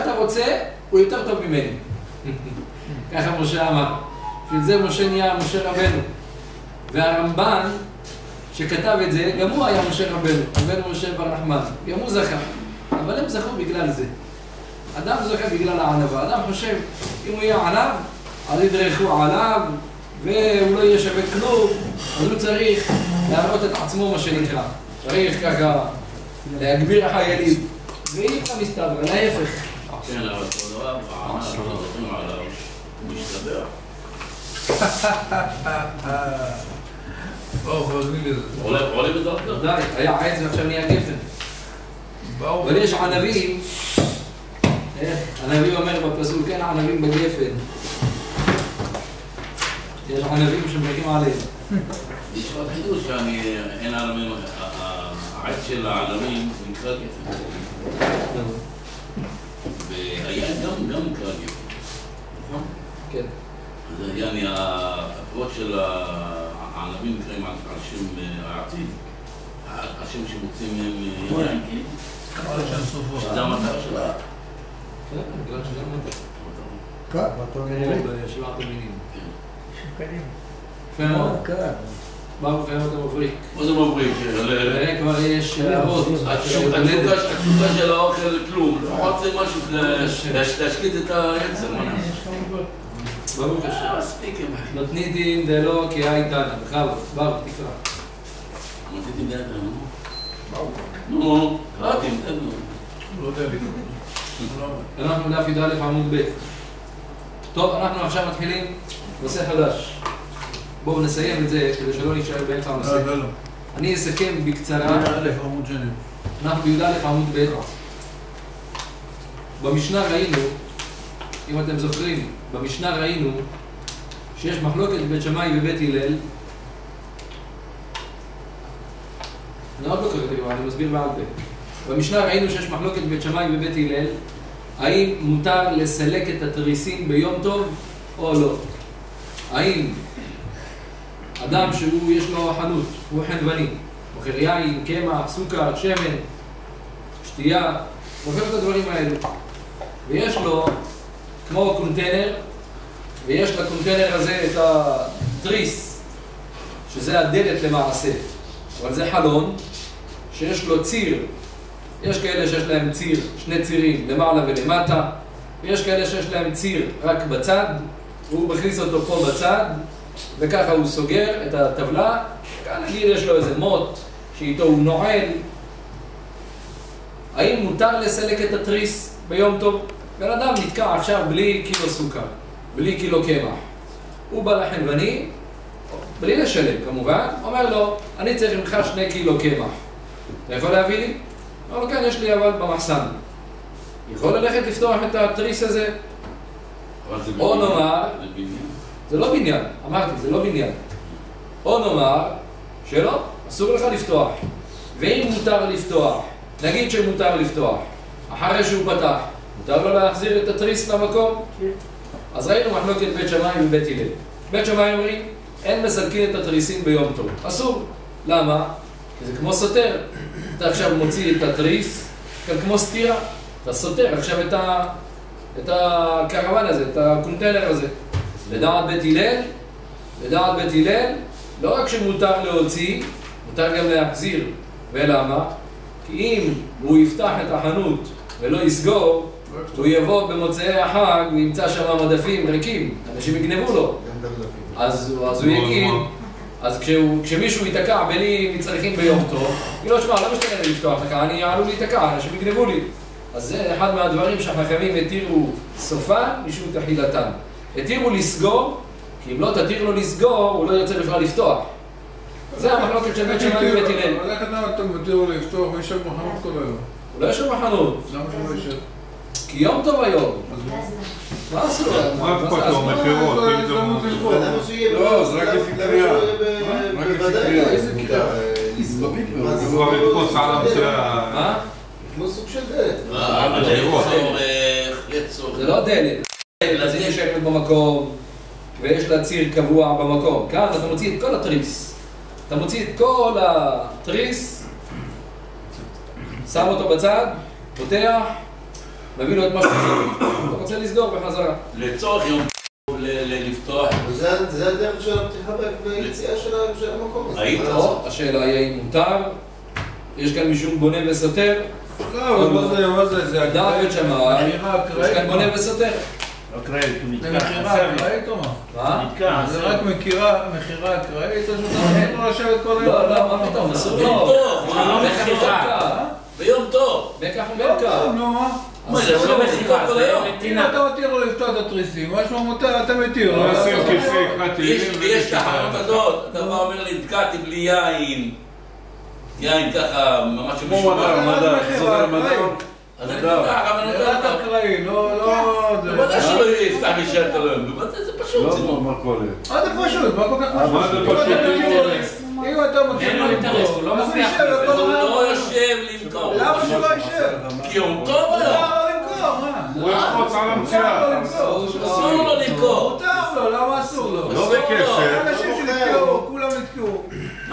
אתה רוצה, הוא יותר טוב ממני. ככה משה אמר. בשביל זה משה נהיה משה רבנו. והרמב"ן שכתב את זה, גם הוא היה משה רבנו משה בר נחמן. גם הוא זכה. אבל הם זכו בגלל זה. אדם זוכה בגלל הענווה. אדם חושב, אם הוא יהיה עליו, אז ידרכו עליו, והוא לא יהיה שווה כלום, אז הוא צריך להראות את עצמו מה שנקרא. צריך ככה להגביר החיילים. ואי אפשר מסתבר, להפך. כן, אבל כל דבר, הענב שזוכים עליו, הוא משתבר. עולה בדרכו? די, היה עץ ועכשיו נהיה גפן. אבל יש ענבים, הנביא אומר בפסוק, כן, ענבים בגפן. יש ענבים שמברכים עליהם. יש עוד חידוש שאין עלמים, העץ של העלמים נקרא גפן. והיה גם נקרא גפן, נכון? כן. אז יעני, הפרות של הענבים נקראים על שם העתיד. השם שמוצאים מהם ינקי. שזה המטר שלה. כן, בגלל שזה המטר. כן, ואתה מראה. בשבעת המינים. שקלים. יפה מאוד. ברוך היום אתה מבריק. מה זה מבריק? כבר יש הערות. התשוקה של האוכל כלום. לפחות זה משהו להשקיט את היצר. ברוך השם. מספיק. נותני דין דלא כי הייתנה. בכבוד. ברוך תקרא. נותני דין דלא. נו, קראתי, נתנו. לא יודע לי. אנחנו דף י"א עמוד ב'. טוב, אנחנו עכשיו מתחילים נושא חדש. בואו נסיים את זה כדי שלא נשאר באמצע הנושא. אני אסכם בקצרה. אנחנו בי"א עמוד ב'. במשנה ראינו, אם אתם זוכרים, במשנה ראינו שיש מחלוקת בית שמאי ובית הלל. אני עוד לא קראתי, אני מסביר בעל פה. במשנה ראינו שיש מחלוקת בית שמאי ובית הלל, האם מותר לסלק את התריסים ביום טוב או לא. האם אדם שהוא יש לו חנות, הוא חנווני, מוכר יין, קמח, סוכר, שמן, שתייה, מוכר את הדברים האלו. ויש לו כמו קונטיינר, ויש לקונטיינר הזה את התריס, שזה הדלת למעשה. אבל זה חלון שיש לו ציר. יש כאלה שיש להם ציר, שני צירים, למעלה ולמטה. ויש כאלה שיש להם ציר רק בצד, והוא מכניס אותו פה בצד, וככה הוא סוגר את הטבלה. כאן נגיד יש לו איזה מוט שאיתו הוא נועל. האם מותר לסלק את התריס ביום טוב? בן אדם נתקע עכשיו בלי קילו סוכר, בלי קילו קמח. הוא בא לחנווני, בלי לשלם כמובן, אומר לו, אני צריך ממך 2 קילו קמח. אתה יכול להביא לי? אומר לו, כן, יש לי אבל במחסן. יכול ללכת לפתוח את התריס הזה? או נאמר, זה לא בניין, אמרתי, זה לא בניין. או נאמר שלא, אסור לך לפתוח. ואם מותר לפתוח, נגיד שמותר לפתוח, אחרי שהוא פתח, מותר לו להחזיר את התריס למקום? אז ראינו מחלוקת בית שמאי ובית הלל. בית שמאי אומרים, אין מסלקים את התריסים ביום טוב. אסור. למה? כי זה כמו סותר. אתה עכשיו מוציא את התריס, כמו סתירה. אתה סותר עכשיו את הקרוון הזה, את הקונטיינר הזה. לדעת בית הלל, לא רק שמותר להוציא, מותר גם להחזיר. ולמה? כי אם הוא יפתח את החנות ולא יסגור, הוא יבוא במוצאי החג וימצא שם מדפים ריקים, אנשים יגנבו לו. אז הוא יגיד, אז כשמישהו ייתקע בלי מצרכים ביום טוב, היא לא שמע, לא משתנה לי לפתוח לך, אני עלול להיתקע, אנשים יגנבו לי. אז זה אחד מהדברים שהחכמים התירו סופן משום תחילתן. התירו לסגור, כי אם לא תתיר לו לסגור, הוא לא ירצה בכלל לפתוח. זה המחלוקת של בית שמאי ובית הלל. אבל איך אתה מתיר לו לפתוח וישב בחנות כל היום? הוא לא יושב בחנות. למה שהוא לא ישב? כי יום טוב היום. מה עשו? מה אכפת לו? מחירות, לא, זה רק לפי קריאה. רק לפי קריאה. איזה קריאה? הוא כבר יתפוס על המסויה. מה? כמו סוג של דלת. זה לא דלת. אז יש שכת במקום, ויש לה ציר קבוע במקום. כאן אתה מוציא את כל התריס. אתה מוציא את כל התריס, שם אותו בצד, פותח, מביא לו את מה שאתה רוצה לסגור בחזרה. לצורך יום לפתוח. זה הדרך של הפתיחה והיציאה של המקום הזה. היית? השאלה היא האם מותר, יש כאן משום בונה וסותר. לא, מה זה דעת בית שמאי, יש כאן בונה וסותר. אקראית, הוא זה נתקע. מכירה אקראית או מה? מה? נתקע. זה רק מכירה אקראית או שאתה מתחיל לו לשבת כל היום? לא, מה פתאום, אסור ביום לו. טוב, לא מה? מכירה. ביום טוב. מקח ומקח. נו מה? מה זה, הוא לא מכירה, זה אם נתינה. אתה מתיר לו לפתוח את התריסים, משמע מותר, אתה מתיר לו. נשים כיסא, קראתי יש את החנות הזאת, אתה בא אומר לי, נתקעתי בלי יין. יין ככה, ממש כמו מדע, סודר מדע. אז אני נתקע, גם אני זה נותן רק אותם. אקראי, לא... בוודאי שלא יפתח לי שלט אלוהים, בוודאי זה פשוט. לא מרכולת. מה זה פשוט? מה כל כך פשוט? מה זה פשוט? אם אתה מכיר אין לו אינטרס, הוא לא אז מבטיח ישב בזה. לכל הוא הזמן. לא יושב למכור. למה שלא ישב? כי הוא טוב היום. מותר לו למכור, מה? הוא יחפוץ על המציאה. אסור לו למכור. מותר לו, למה אסור לו? לא בכסף. אנשים שנתקעו, כולם נתקעו.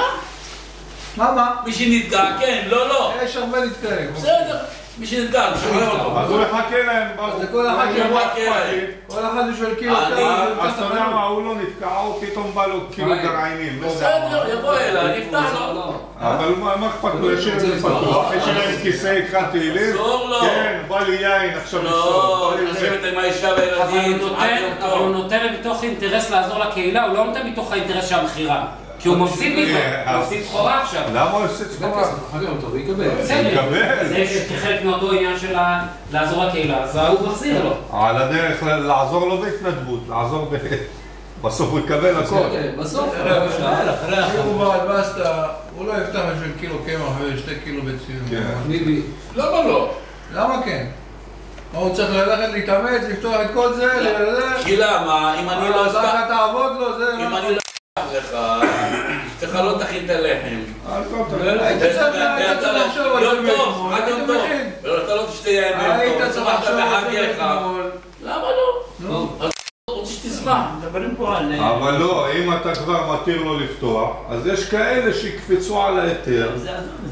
מה? מי שנתקע, כן, לא. יש הרבה נתקעים. בסדר. מי שנתקע, משחרר אותו. אז הוא יחכה להם. זה כל אחד הוא שבא, מחכה להם. כל אחד בשביל קילו אני- כמה, אז אתה יודע מה, הוא לא נתקע, הוא פתאום בא לו כאילו גרעינים. לא יודע מה. בסדר, יבוא אליי, נפתח לו. אבל מה אכפת לו? יש להם פתוח, יש להם כיסא איתך תהילים? אסור לו. כן, בא לי יין עכשיו לא, לסור. לשבת עם האישה אבל והילדים. הוא נותן מתוך אינטרס לעזור לקהילה, הוא לא נותן מתוך האינטרס של המכירה. כי הוא מפסיד מזה, הוא מפסיד סחורה עכשיו. למה הוא עושה צחורה? אחר כך אותו, ויקבל. בסדר, יקבל. זה כחלק מאותו עניין של לעזור לקהילה, אז הוא מחזיר לו. על הדרך לעזור לו בהתנדבות, לעזור בסוף הוא יקבל הכל. בסדר, בסוף. אם הוא בעד בסטה, הוא לא יפתח בשביל קילו קמח ושתי קילו ביצים. כן. ביבי. למה לא? למה כן? הוא צריך ללכת להתאמץ, לפתוח את כל זה, כי למה? אם אני לא אז אסתח... אתה תעבוד לו, זה... אם אני לא אסתח לך, אשתך לא תכין את הלחם. היית צריך לחשוב על זה יום טוב, מאתמול, רק יום היית טוב. מכין. אתה לא תשתה יין ביום טוב. היית צריך שמחת לחשוב על זה בחגיך. מאתמול. למה לא? אז רוצה שתשמח. מדברים פה על... אבל לא, אם אתה כבר מתיר לו לפתוח, אז יש כאלה שיקפצו על ההיתר. וזה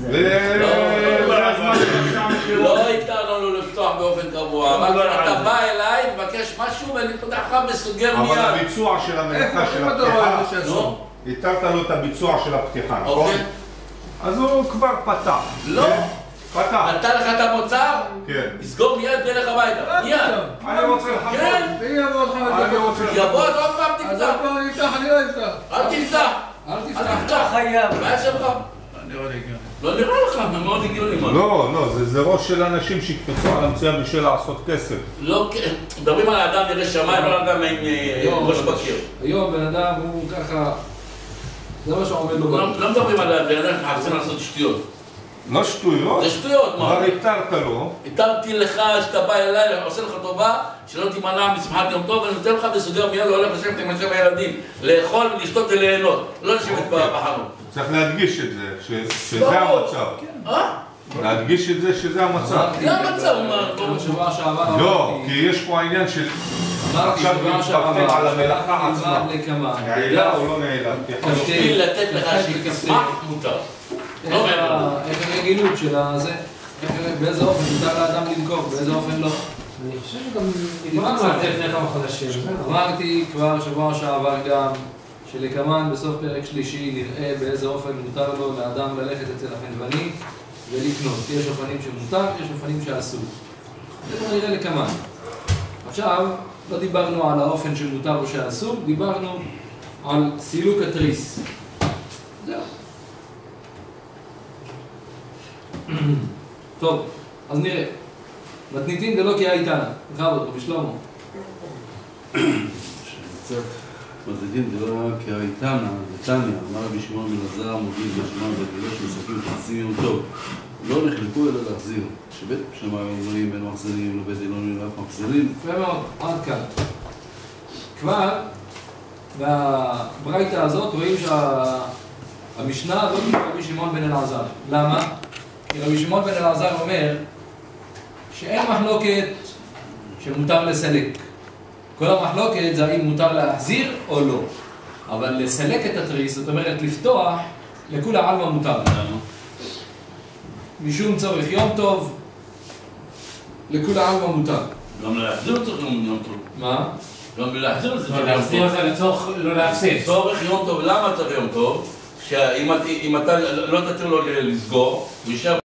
הזמן שהמחירות. לא איתנו לו לפתוח באופן קבוע, רק אתה בא אליי, מבקש משהו ואני פותח לך וסוגר אבל מיד. הביצוע של המלאכה של איפה אתה רואה הפתיחה, את זה שעשו? התרת לו את הביצוע של הפתיחה, נכון? אוקיי. אז הוא כבר פתח. לא. כן? פתח. נתן לך את המוצר, כן. תסגור מיד תלך הביתה. מיד. אני רוצה לחכות. כן. מי יבוא אותך אני לדבר? רוצה יבוא, אז עוד פעם אז תפתח. עוד פעם יפתח, אני לא אפתח. אל תפתח. אל אל תפתח. תפתח. חייב. מה שלך? נראה לי הגיוני. לא נראה לך, זה מאוד הגיוני. מה? לא, זה ראש של אנשים שיקפצו על המציאה בשביל לעשות כסף. לא, מדברים על האדם ירא שמיים, לא על האדם עם ראש בקיר. היום בן אדם הוא ככה, זה מה שעומד לו. לא מדברים על הבן אדם שמחפשים לעשות שטויות. לא שטויות. זה שטויות, מה? כבר התרת לו. התרתי לך שאתה בא אליי, עושה לך טובה, שלא תימנע משמחת יום טוב, ואני נותן לך וסוגר מיד והולך לשבת עם אנשי הילדים, לאכול ולשתות וליהנות, לא לשבת בחנות. צריך להדגיש את זה, שזה המצב. להדגיש את זה שזה המצב. זה המצב, בשבוע שעבר לא, כי יש פה העניין של אמרתי עכשיו שבוע שעבר מתפרטים על המלאכה עצמה. לקמן. נעילה או לא נעילה? בשביל לתת לך שתשמח, מותר. לא מעבר. איך הרגילות של הזה, באיזה אופן מותר לאדם למכור, באיזה אופן לא. אני חושב שגם דיברנו על זה לפני כמה חודשים. אמרתי כבר שבוע שעבר גם שלקמן בסוף פרק שלישי נראה באיזה אופן מותר לו לאדם ללכת אצל החנווני ולקנות. יש אופנים שמותר, יש אופנים שאסור. זה כבר נראה לקמן. עכשיו, לא דיברנו על האופן שמותר או שאסור, דיברנו על סילוק התריס. זהו. טוב, אז נראה. מתניתין דלא כי הייתנה. בכבוד, רבי שלמה. מדדים דלא כי הייתנה, נתניה, אמר רבי שמעון בן אלעזר, מוביל בשמעון בגלוש מסכים וחצים יום טוב. לא נחלקו אלא להחזיר. שבית שמיים אומרים בין מחזירים לבית אלוהים ואף מחזירים. יפה מאוד, עד כאן. כבר בברייתא הזאת רואים שהמשנה לא היא רבי שמעון בן אלעזר. למה? כי רבי שמעון בן אלעזר אומר שאין מחלוקת שמותר לסלק. כל המחלוקת זה האם מותר להחזיר או לא. אבל לסלק את התריס, זאת אומרת לפתוח, לכולי עלמא מותר. משום צורך יום טוב, לכולי עלמא מותר. גם להחזיר צריך יום טוב. מה? גם להחזיר את זה צריך יום להחזיר טוב. את זה לצורך לא להפסיד. צורך יום טוב, למה צריך יום טוב? שאם אתה לא תתיר לו לסגור, הוא יישאר